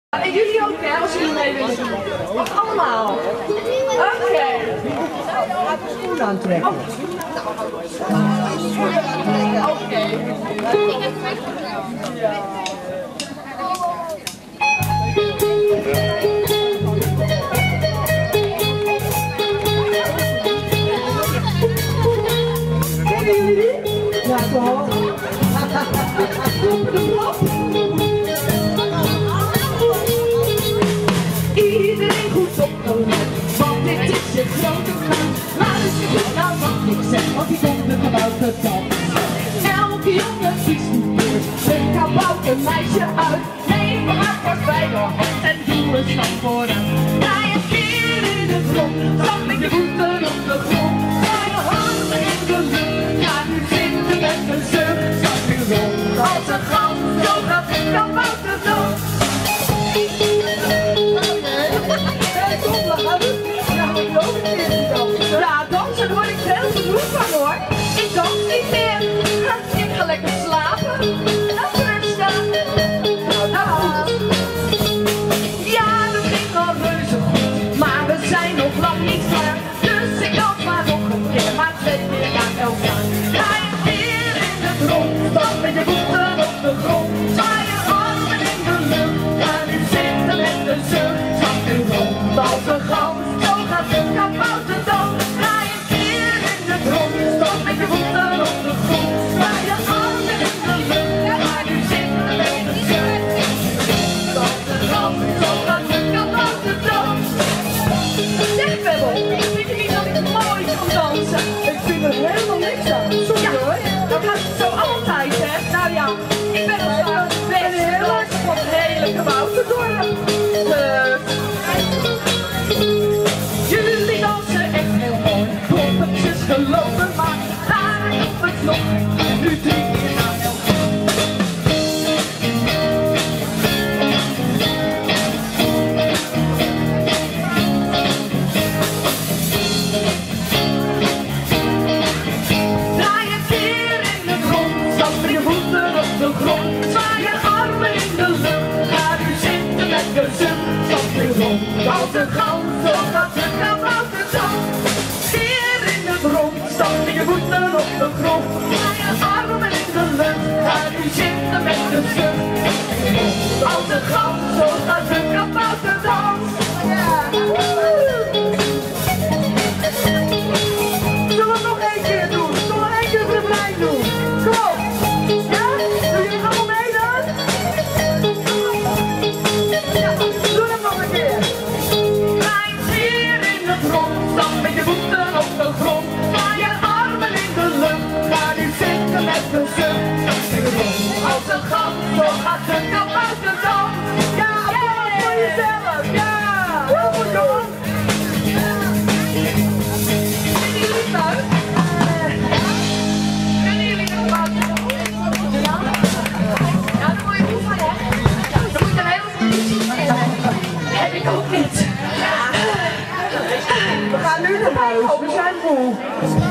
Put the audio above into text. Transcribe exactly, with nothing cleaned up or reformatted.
En jullie ook, hè, als jullie mee willen doen. Of allemaal? Oké. Okay. Laat de schoen aantrekken. Oké. Ja, toch? Iedereen goed opgelet, want dit is een grote grap. Maar is het goed nou wat ik zeg, want die komt het kaboutertand. Elke jongen kiest nu weer een kaboutermeisje uit. Neem me maar vast bij de hand en doe een stap vooruit. Draai een keer in de grond, stap met je voeten op de grond. Draai je handen in de lucht, ga nu zitten met een zucht. Stap je rond als een gans, zo gaat het kaboutertand. Ja, dansen, daar word ik heel genoeg van hoor. Ik dans niet meer. Ik ga lekker slapen. En rusten. Nou, nou. Ja, dat ging al reuze goed. Maar we zijn nog lang niet klaar. Dus ik dans maar nog een keer. Maar twee keer aan elkaar. Ga je weer in de grond. Stap met je voeten op de grond. Zwaai je handen in de lucht. Ga nu zitten met de zucht. Stap je rond als een gans. Zo gaat het kaboutertand. Draai een keer in de grond. Stap met je voeten op de grond. Zwaai je handen in de lucht. Ga nu zitten met de zucht. Als een gans. Zo gaat het kaboutertand. Zeg Pebbel, vind je niet dat ik mooi kan dansen? Ik vind er helemaal niks aan. Sorry Ja, hoor. dat gaat zo altijd, hè? Nou ja, ik ben al straks best heel hard van het hele kabouterdorp. Dus jullie dansen echt heel mooi. Poppetjes geloven, maar daar op het nog. Nu drie keer na elkaar. Draai een keer in de grond, stap met je voeten op de grond. Zwaai je armen in de lucht, ga nu zitten met je zucht. Stap weer rond, als een gans, zo gaat het kaboutertand. Keer in de grond, stap met je voeten op de grond. Zwaai je armen in de lucht, ga nu zitten met je zucht. Als een gans, zo gaat het kaboutertand. Zullen we het nog één keer doen? Zullen we nog één keer het refrein doen? Kom op! Ja? Doe jullie allemaal mee dan? Ja, doe hem nog een keer! Draai hier in de grond, stap met je voeten op de grond. Zwaai je armen in de lucht, ga nu zitten met de zucht. Als een gans, zo gaat het kaboutertand. Ja, applaus voor jezelf! Ja! Heel goed, jongen! Vinden jullie het leuk? Kunnen jullie het kaboutertand? Ja? Ja, dan moet je oefenen, hè? Dan moet je een hele positie nemen. Dat heb ik ook niet. Ja. We gaan nu naar huis. We zijn moe.